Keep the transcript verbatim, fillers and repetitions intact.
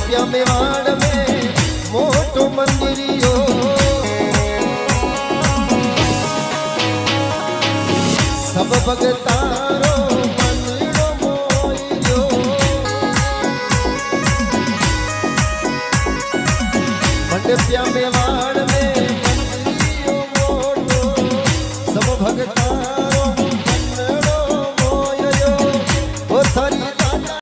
मंडपिया मेवाड़ में मोटो मंदिरियो सब भगतारो मंदिरो मोइयो मंडपिया मेवाड़